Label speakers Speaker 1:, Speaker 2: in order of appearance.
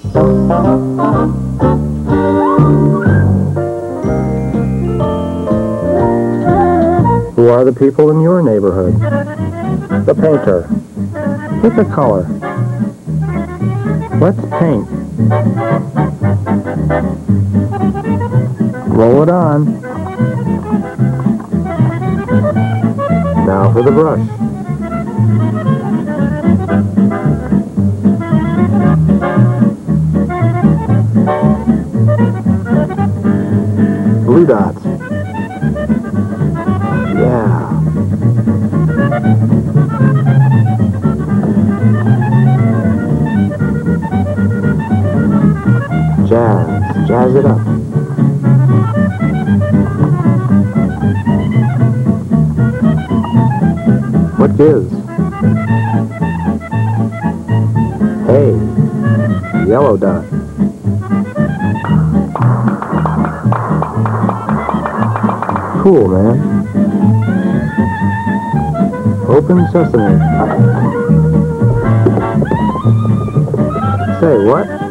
Speaker 1: Who are the people in your neighborhood? The painter. Pick a color. Let's paint. Roll it on. Now for the brush. Blue dots. Yeah. Jazz it up. What gives? Hey, yellow dot. Cool, man. Open sesame. Say what?